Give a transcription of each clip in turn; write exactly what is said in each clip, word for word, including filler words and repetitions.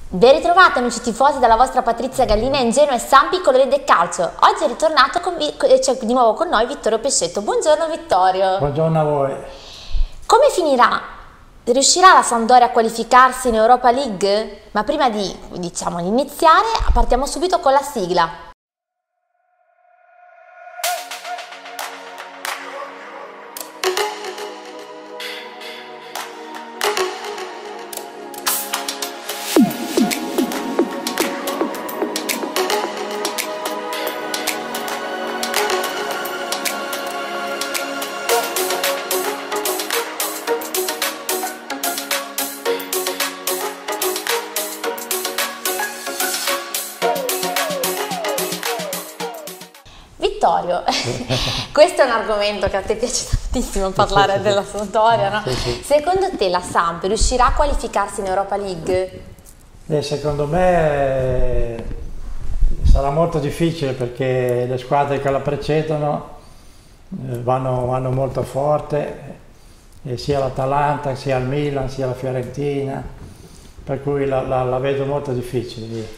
Ben ritrovati amici tifosi dalla vostra Patrizia Gallina in Genoa e Sampi colori del calcio. Oggi è ritornato con c'è di nuovo con noi Vittorio Pescetto. Buongiorno Vittorio. Buongiorno a voi. Come finirà? Riuscirà la Sampdoria a qualificarsi in Europa League? Ma prima di, diciamo, iniziare partiamo subito con la sigla. Vittorio, questo è un argomento che a te piace tantissimo parlare, sì, sì, della Sampdoria, no? Sì, sì. Secondo te la Samp riuscirà a qualificarsi in Europa League? Eh, secondo me eh, sarà molto difficile perché le squadre che la precedono eh, vanno, vanno molto forte, eh, sia l'Atalanta, sia il Milan, sia la Fiorentina, per cui la, la, la vedo molto difficile. Via.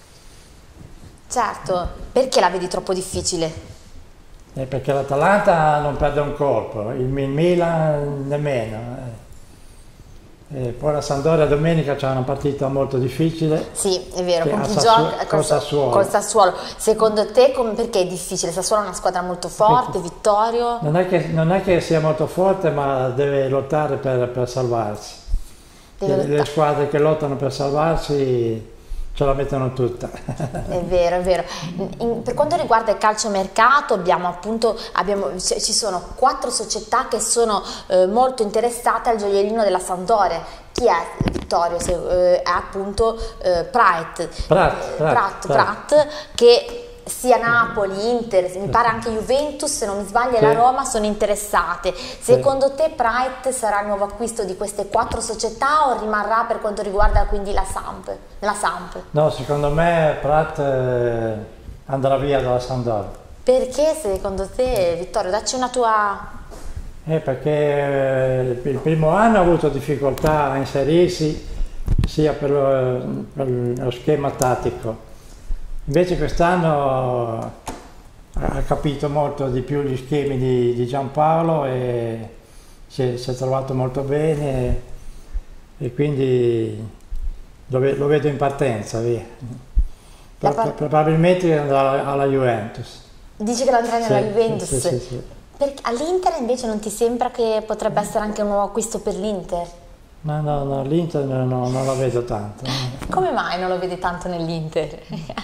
Certo, perché la vedi troppo difficile? Eh, perché l'Atalanta non perde un colpo, il Milan nemmeno. Eh. E poi la Sampdoria domenica c'è una partita molto difficile. Sì, è vero, con chi Sassuolo, gioca? Col Sassuolo. Col Sassuolo. Secondo te come, perché è difficile? Sassuolo è una squadra molto forte, perché Vittorio? Non è, che, non è che sia molto forte, ma deve lottare per, per salvarsi. Deve le, le squadre che lottano per salvarsi ce la mettono tutta. È vero, è vero. In, per quanto riguarda il calciomercato abbiamo appunto, abbiamo, ci sono quattro società che sono eh, molto interessate al gioiellino della Sampdoria. Chi è, Vittorio? Se, eh, è appunto eh, Pratt, Pratt, Pratt, Pratt, Pratt, Pratt, che sia Napoli, Inter, mi pare anche Juventus, se non mi sbaglio, e sì, la Roma sono interessate. Secondo sì. te Pratt sarà il nuovo acquisto di queste quattro società o rimarrà per quanto riguarda quindi la Samp? La Samp? No, secondo me Pratt eh, andrà via dalla Sampdoria. Perché secondo te, Vittorio? Dacci una tua... Eh, perché eh, il primo anno ha avuto difficoltà a inserirsi sia per lo, per lo schema tattico. Invece quest'anno ha capito molto di più gli schemi di, di Giampaolo e si è, si è trovato molto bene e quindi lo, lo vedo in partenza, via. Pro, probabilmente andrà alla Juventus. Dici che lo andrà nella sì, Juventus? Sì, sì, sì. All'Inter invece non ti sembra che potrebbe essere anche un nuovo acquisto per l'Inter? No, no, no, l'Inter no, no, non la vedo tanto. Come mai non lo vedi tanto nell'Inter?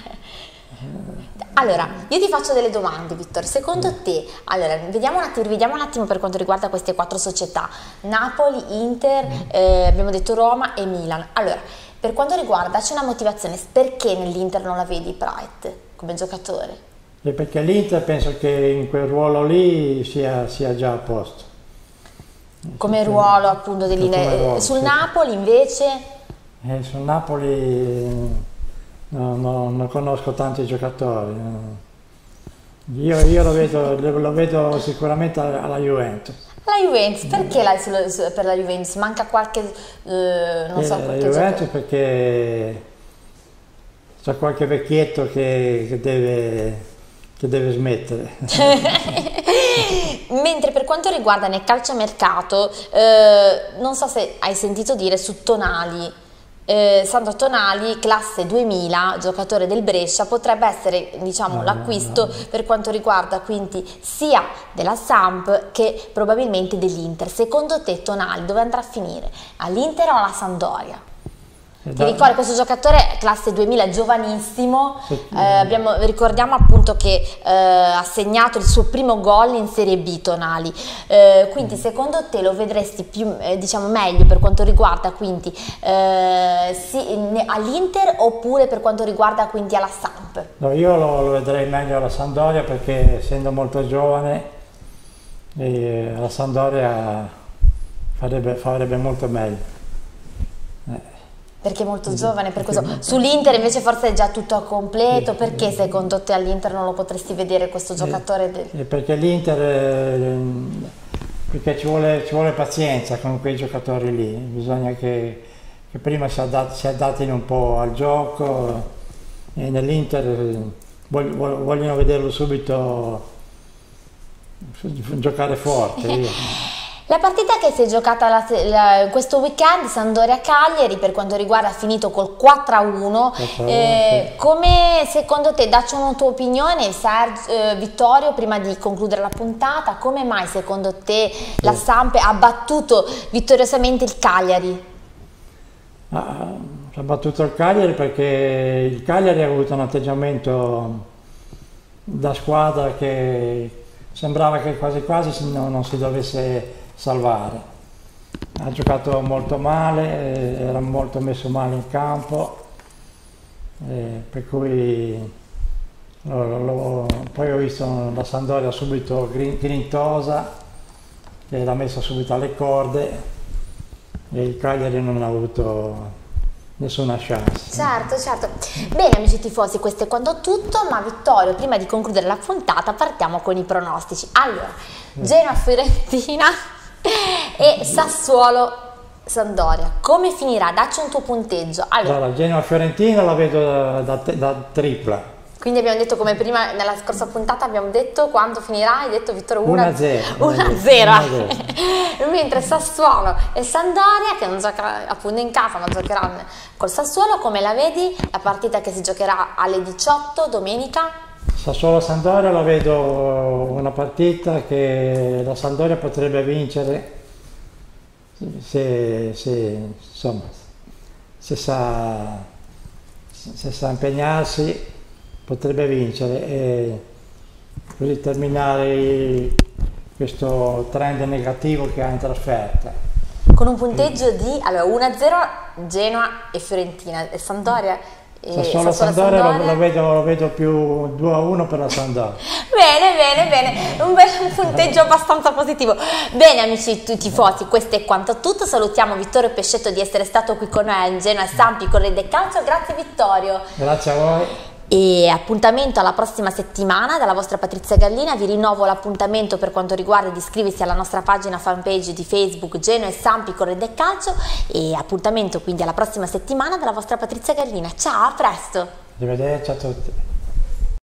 Allora, io ti faccio delle domande, Vittorio. Secondo te, allora, vediamo un attimo, vediamo un attimo per quanto riguarda queste quattro società, Napoli, Inter, eh, abbiamo detto Roma e Milan. Allora, per quanto riguarda, c'è una motivazione, perché nell'Inter non la vedi Pratt come giocatore? E perché l'Inter penso che in quel ruolo lì sia, sia già a posto. Come ruolo appunto dell'Inter. Sul sì. Napoli invece? Eh, sul Napoli no, no, non conosco tanti giocatori. Io, io lo, vedo, lo vedo sicuramente alla Juventus. La Juventus, perché la, per la Juventus? Manca qualche, eh, non so, eh, qualche la Juventus giocatore? Perché c'è qualche vecchietto che, che, deve, che deve smettere. Mentre per quanto riguarda nel calciomercato, eh, non so se hai sentito dire su Tonali, eh, Sandro Tonali, classe duemila, giocatore del Brescia, potrebbe essere, diciamo, no, l'acquisto no, no. per quanto riguarda quindi sia della Samp che probabilmente dell'Inter. Secondo te Tonali dove andrà a finire? All'Inter o alla Sampdoria? Ti ricordi, questo giocatore classe duemila, giovanissimo, eh, abbiamo, ricordiamo appunto che eh, ha segnato il suo primo gol in Serie B Tonali, eh, quindi secondo te lo vedresti più, eh, diciamo meglio per quanto riguarda quindi eh, sì, all'Inter oppure per quanto riguarda quindi alla Samp? No, io lo, lo vedrei meglio alla Sampdoria perché essendo molto giovane eh, la Sampdoria farebbe, farebbe molto meglio. Perché è molto giovane, per questo. Sull'Inter invece forse è già tutto completo, perché secondo te all'Inter non lo potresti vedere questo giocatore? Del... Perché l'Inter, eh, perché ci vuole, ci vuole pazienza con quei giocatori lì, bisogna che, che prima si, adatt si adattino un po' al gioco, e nell'Inter vogliono, vogliono vederlo subito giocare forte. La partita che si è giocata la, la, questo weekend, Sampdoria-Cagliari, per quanto riguarda, ha finito col quattro a uno. Eh, sì. Come secondo te, dacci una tua opinione, Sergio, eh, Vittorio, prima di concludere la puntata, come mai secondo te sì. la Samp ha battuto vittoriosamente il Cagliari? Ah, ha battuto il Cagliari perché il Cagliari ha avuto un atteggiamento da squadra che sembrava che quasi quasi non, non si dovesse salvare. Ha giocato molto male, era molto messo male in campo, eh, per cui lo, lo, poi ho visto la Sampdoria subito grintosa, che l'ha messa subito alle corde, e il Cagliari non ha avuto nessuna chance. Certo, certo. Bene amici tifosi, questo è quanto tutto, ma Vittorio, prima di concludere la puntata partiamo con i pronostici. Allora, Genoa-Fiorentina e Sassuolo-Sampdoria, come finirà? Dacci un tuo punteggio. Allora, allora Genoa-Fiorentina la vedo da, da, da tripla. Quindi abbiamo detto, come prima nella scorsa puntata abbiamo detto, quando finirà? Hai detto, Vittorio, uno a zero. Mentre Sassuolo e Sampdoria, che non giocherà appunto in casa, ma giocheranno col Sassuolo, come la vedi? La partita che si giocherà alle diciotto domenica? Sassuolo-Sampdoria la vedo una partita che la Sampdoria potrebbe vincere se, se, insomma, se, sa, se sa impegnarsi, potrebbe vincere e così terminare questo trend negativo che ha in trasferta. Con un punteggio di allora, uno a zero Genoa e Fiorentina, e Sampdoria e Sassuolo Sampdoria, Sampdoria. Lo, lo, vedo, lo vedo più due a uno per la Sampdoria. Bene, bene, bene, un bel punteggio abbastanza positivo. Bene amici tifosi, questo è quanto tutto. Salutiamo Vittorio Pescetto di essere stato qui con noi a Genoa e Sampi con Rete Calcio. Grazie Vittorio. Grazie a voi. E appuntamento alla prossima settimana dalla vostra Patrizia Gallina. Vi rinnovo l'appuntamento per quanto riguarda di iscriversi alla nostra pagina fanpage di Facebook Genoa e Sampi con Rete Calcio, e appuntamento quindi alla prossima settimana dalla vostra Patrizia Gallina. Ciao, a presto! Arrivederci a tutti.